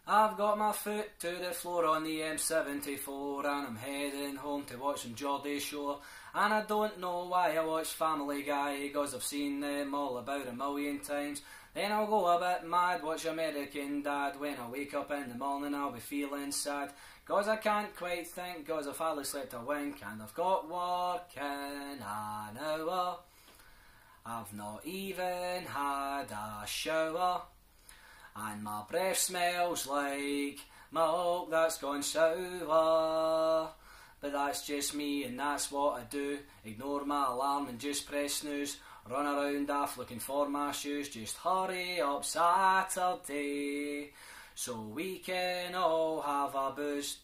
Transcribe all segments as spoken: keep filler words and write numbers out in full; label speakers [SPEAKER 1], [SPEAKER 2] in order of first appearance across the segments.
[SPEAKER 1] I've got my foot to the floor on the M seventy-four and I'm heading home to watch some Geordie Shore. And I don't know why I watch Family Guy, cause I've seen them all about a million times. Then I'll go a bit mad, watch American Dad. When I wake up in the morning I'll be feeling sad, cause I can't quite think, cause I've hardly slept a wink. And I've got work in an hour, I've not even had a shower, and my breath smells like milk that's gone sour. But that's just me and that's what I do. Ignore my alarm and just press snooze. Run around off looking for my shoes. Just hurry up Saturday, so we can all have a booze.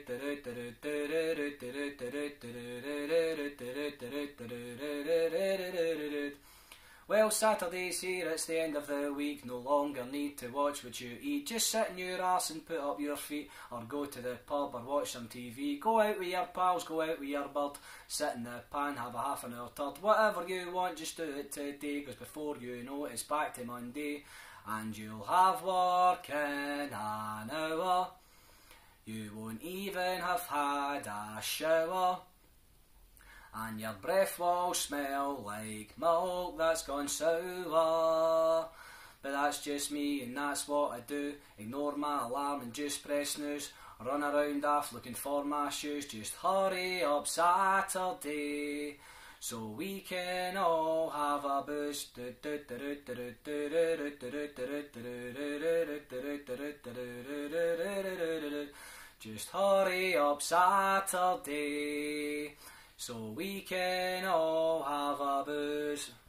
[SPEAKER 1] Well, Saturday's here, it's the end of the week. No longer need to watch what you eat. Just sit in your arse and put up your feet, or go to the pub or watch some T V. Go out with your pals, go out with your bird. Sit in the pan, have a half an hour turd. Whatever you want, just do it today, cause before you know it, it's back to Monday. And you'll have work in an hour, you won't even have had a shower, and your breath will smell like milk that's gone sour. But that's just me and that's what I do. Ignore my alarm and just press snooze. Run around off looking for my shoes. Just hurry up Saturday, so we can all have a booze. Just hurry up Saturday, so we can all have a booze.